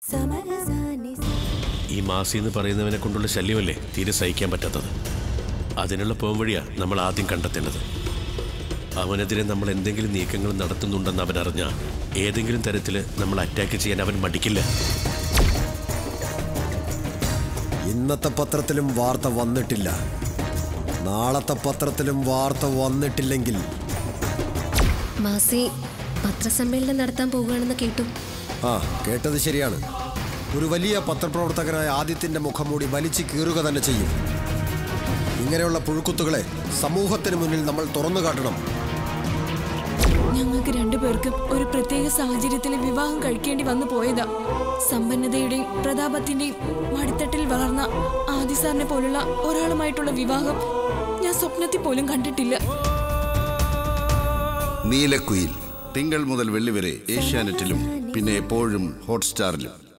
ഈ മാസി എന്ന് പറയുന്നവനെ കൊണ്ടുള്ള ശല്യമല്ലേ തീരെ സഹിക്കാൻ പറ്റാത്തത്. അതിനുള്ള പോംവഴിയാ നമ്മൾ ആദ്യം കണ്ടെത്തേണ്ടത്. അവനെതിരെ നമ്മൾ എന്തെങ്കിലും നീക്കങ്ങൾ നടത്തുന്നുണ്ടെന്ന് അവനറിഞ്ഞ ഏതെങ്കിലും തരത്തിൽ നമ്മൾ അറ്റാക്ക് ചെയ്യാൻ അവൻ മടിക്കില്ല. ഇന്നത്തെ പത്രത്തിലും വാർത്ത വന്നിട്ടില്ല, നാളത്തെ പത്രത്തിലും വാർത്ത വന്നിട്ടില്ലെങ്കിൽ മാസി പത്രസമ്മേളനം നടത്താൻ പോകുകയാണെന്ന് കേട്ടു. ആ, കേട്ടത് ശരിയാണ്. ഒരു വലിയ പത്രപ്രവർത്തകനായ ആദിത്യന്റെ മുഖംമൂടി വലിച്ചു കീറുക തന്നെ ചെയ്യും. ഇങ്ങനെയുള്ള പുഴുക്കുത്തുകളെ സമൂഹത്തിന് മുന്നിൽ നമ്മൾ തുറന്നു കാട്ടണം. ഞങ്ങൾക്ക് രണ്ടുപേർക്കും ഒരു പ്രത്യേക സാഹചര്യത്തിൽ വിവാഹം കഴിക്കേണ്ടി വന്നു പോയതാ. സമ്പന്നതയുടെയും പ്രതാപത്തിന്റെയും മടിത്തട്ടിൽ വളർന്ന ആദിസാറിനെ പോലുള്ള ഒരാളുമായിട്ടുള്ള വിവാഹം ഞാൻ സ്വപ്നത്തിൽ പോലും കണ്ടിട്ടില്ല. നീലക്കുയിൽ തിങ്കൾ മുതൽ വെള്ളി വരെ ഏഷ്യാനെറ്റിലും പിന്നെ എപ്പോഴും ഹോട്ട്സ്റ്റാറിലും.